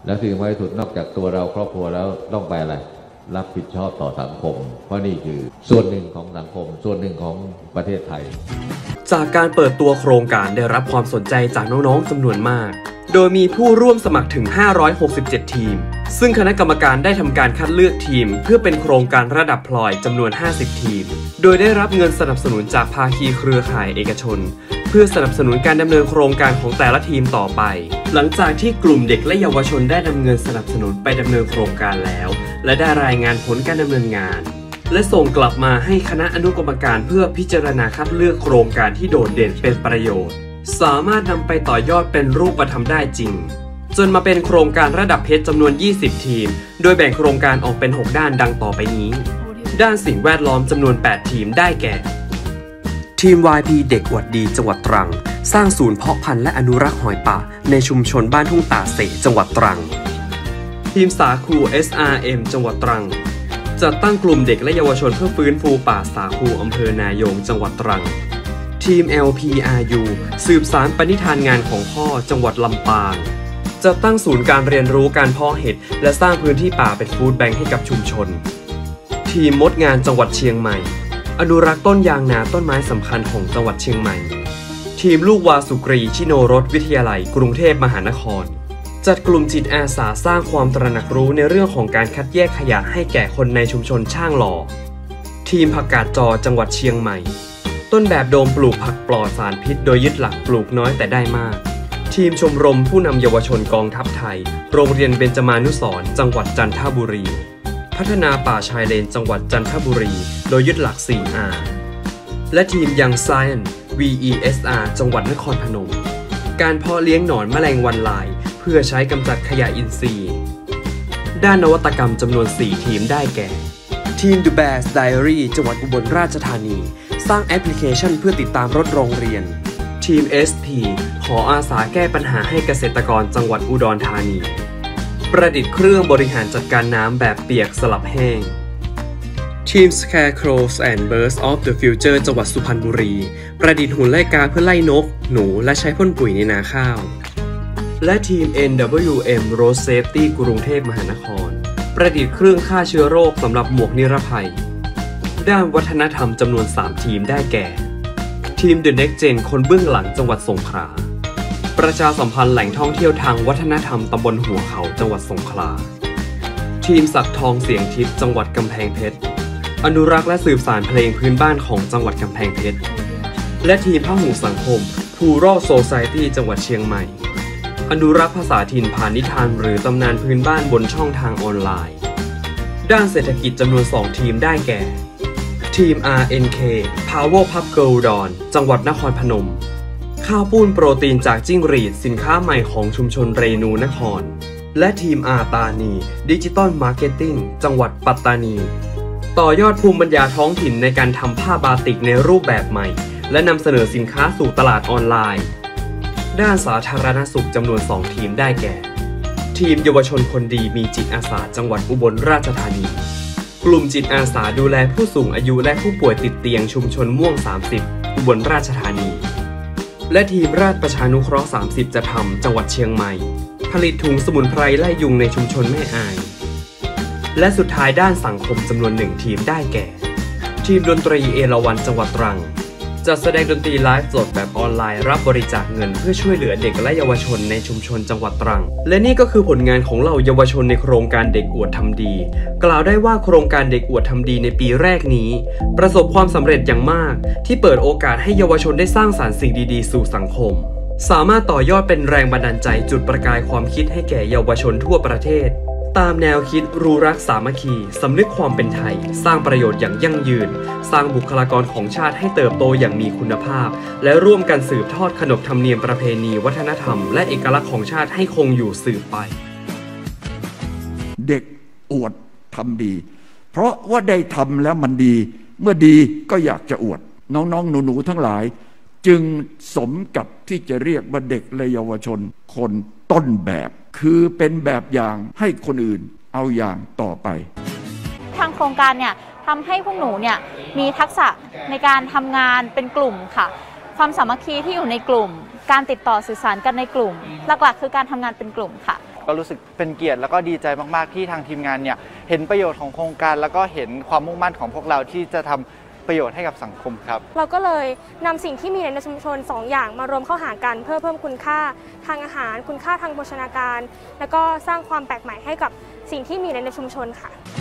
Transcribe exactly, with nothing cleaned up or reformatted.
และสิ่งที่สุดนอกจากตัวเราครอบครัวแล้วต้องไปอะไรรับผิดชอบต่อสังคมเพราะนี่คือส่วนหนึ่งของสังคมส่วนหนึ่งของประเทศไทยจากการเปิดตัวโครงการได้รับความสนใจจากน้องๆจำนวนมากโดยมีผู้ร่วมสมัครถึงห้าร้อยหกสิบเจ็ดทีมซึ่งคณะกรรมการได้ทำการคัดเลือกทีมเพื่อเป็นโครงการระดับพลอยจำนวนห้าสิบทีมโดยได้รับเงินสนับสนุนจากภาคีเครือข่ายเอกชนเพื่อสนับสนุนการดำเนินโครงการของแต่ละทีมต่อไปหลังจากที่กลุ่มเด็กและเยาวชนได้นำเงินสนับสนุนไปดำเนินโครงการแล้วและได้รายงานผลการดำเนินงานและส่งกลับมาให้คณะอนุกรรมการเพื่อพิจารณาคัดเลือกโครงการที่โดดเด่นเป็นประโยชน์สามารถนำไปต่อยอดเป็นรูปธรรมได้จริงจนมาเป็นโครงการระดับเพชรจำนวนยี่สิบทีมโดยแบ่งโครงการออกเป็นหกด้านดังต่อไปนี้ด้านสิ่งแวดล้อมจำนวนแปดทีมได้แก่ทีม วาย พี เด็กอวดดีจังหวัดตรังสร้างศูนย์เพาะพันธุ์และอนุรักษ์หอยป่าในชุมชนบ้านทุ่งตาเสจังหวัดตรังทีมสาคู เอส อาร์ เอ็ม จังหวัดตรังจัดตั้งกลุ่มเด็กและเยาวชนเพื่อฟื้นฟูป่าสาคูอำเภอนายงจังหวัดตรังทีม แอล พี อาร์ ยู สืบสานปณิธานงานของพ่อจังหวัดลำปางจัดตั้งศูนย์การเรียนรู้การเพาะเห็ดและสร้างพื้นที่ป่าเป็นฟู้ดแบงค์ให้กับชุมชนทีมมดงานจังหวัดเชียงใหม่อนุรักษ์ต้นยางนาต้นไม้สำคัญของจังหวัดเชียงใหม่ทีมลูกวาสุกรีชิโนรสวิทยาลัยกรุงเทพมหานครจัดกลุ่มจิตอาสาสร้างความตระหนักรู้ในเรื่องของการคัดแยกขยะให้แก่คนในชุมชนช่างหล่อทีมผักกาดจอจังหวัดเชียงใหม่ต้นแบบโดมปลูกผักปลอดสารพิษโดยยึดหลักปลูกน้อยแต่ได้มากทีมชมรมผู้นำเยาวชนกองทัพไทยโรงเรียนเบญจมานุสรณ์จังหวัดจันทบุรีพัฒนาป่าชายเลนจังหวัดจันทบุรีโดยยึดหลัก โฟร์ อาร์ และทีมยังไซเอนซ์ วี อี เอส อาร์ จังหวัดนครพนมการเพาะเลี้ยงหนอนแมลงวันลายเพื่อใช้กำจัดขยะอินทรีย์ด้านนวัตกรรมจำนวนสี่ทีมได้แก่ทีม The Bears Diary จังหวัดอุบลราชธานีสร้างแอปพลิเคชันเพื่อติดตามรถโรงเรียนทีม เอส พี ขออาสาแก้ปัญหาให้เกษตรกรจังหวัดอุดรธานีประดิษฐ์เครื่องบริหารจัดการน้ำแบบเปียกสลับแห้งทีม Scarecrows and Birds of the Future จังหวัดสุพรรณบุรีประดิษฐ์หุ่นไล่กาเพื่อไล่นกหนูและใช้พ่นปุ๋ยในนาข้าวและทีม เอ็น ดับเบิลยู เอ็ม Road Safety กรุงเทพมหานครประดิษฐ์เครื่องฆ่าเชื้อโรคสำหรับหมวกนิรภัยด้านวัฒนธรรมจำนวนสามทีมได้แก่ทีม The Next Gen คนเบื้องหลังจังหวัดสงขลาประชาสัมพันธ์แหล่งท่องเที่ยวทางวัฒนธรรมตำบลหัวเขาจังหวัดสงขลาทีมสักทองเสียงทิพย์จังหวัดกำแพงเพชรอนุรักษ์และสืบสานเพลงพื้นบ้านของจังหวัดกำแพงเพชรและทีมพหูสังคม Plural Society จังหวัดเชียงใหม่อนุรักษ์ภาษาถิ่นผ่านนิทานหรือตำนานพื้นบ้านบนช่องทางออนไลน์ด้านเศรษฐกิจจำนวนสองทีมได้แก่ทีม อาร์ เอ็น เค Power Pup Girl Dawn จังหวัดนครพนมข้าวปุ้นโปรตีนจากจิ้งหรีดสินค้าใหม่ของชุมชนเรนูนครและทีมอาตานีดิจิตอลมาร์เก็ตติ้งจังหวัดปัตตานีต่อยอดภูมิปัญญาท้องถิ่นในการทำผ้าบาติกในรูปแบบใหม่และนำเสนอสินค้าสู่ตลาดออนไลน์ด้านสาธารณสุขจำนวนสองทีมได้แก่ทีมเยาวชนคนดีมีจิตอาสาจังหวัดอุบลราชธานีกลุ่มจิตอาสาดูแลผู้สูงอายุและผู้ป่วยติดเตียงชุมชนม่วงสามสิบอุบลราชธานีและทีมราชประชานุเคราะห์สามสิบจะทำจังหวัดเชียงใหม่ผลิตถุงสมุนไพรไล่ยุงในชุมชนแม่อายและสุดท้ายด้านสังคมจำนวนหนึ่งทีมได้แก่ทีมดนตรีเอราวัณจังหวัดตรังจัดแสดงดนตรีไลฟ์สดแบบออนไลน์รับบริจาคเงินเพื่อช่วยเหลือเด็กและเยาวชนในชุมชนจังหวัดตรังและนี่ก็คือผลงานของเหล่าเยาวชนในโครงการเด็กอวดทำดีกล่าวได้ว่าโครงการเด็กอวดทำดีในปีแรกนี้ประสบความสำเร็จอย่างมากที่เปิดโอกาสให้เยาวชนได้สร้างสรรค์สิ่งดีๆสู่สังคมสามารถต่อยอดเป็นแรงบันดาลใจจุดประกายความคิดให้แก่เยาวชนทั่วประเทศตามแนวคิดรู้รักสามัคคีสำนึกความเป็นไทยสร้างประโยชน์อย่างยั่งยืนสร้างบุคลากรของชาติให้เติบโตอย่างมีคุณภาพและร่วมกันสืบทอดขนบธรรมเนียมประเพณีวัฒนธรรมและเอกลักษณ์ของชาติให้คงอยู่สืบไปเด็กอวดทำดีเพราะว่าได้ทำแล้วมันดีเมื่อดีก็อยากจะอวดน้องๆหนูๆทั้งหลายจึงสมกับที่จะเรียกว่าเด็กและเยาวชนคนต้นแบบคือเป็นแบบอย่างให้คนอื่นเอาอย่างต่อไปทางโครงการเนี่ยทำให้พวกหนูเนี่ยมีทักษะในการทำงานเป็นกลุ่มค่ะความสามัคคีที่อยู่ในกลุ่มการติดต่อสื่อสารกันในกลุ่มหลักๆคือการทำงานเป็นกลุ่มค่ะก็รู้สึกเป็นเกียรติแล้วก็ดีใจมากๆที่ทางทีมงานเนี่ยเห็นประโยชน์ของโครงการแล้วก็เห็นความมุ่งมั่นของพวกเราที่จะทำประโยชน์ให้กับสังคมครับเราก็เลยนำสิ่งที่มีในชุมชนสองอย่างมารวมเข้าหากันเพื่อเพิ่มคุณค่าทางอาหารคุณค่าทางโภชนาการแล้วก็สร้างความแปลกใหม่ให้กับสิ่งที่มีในชุมชนค่ะ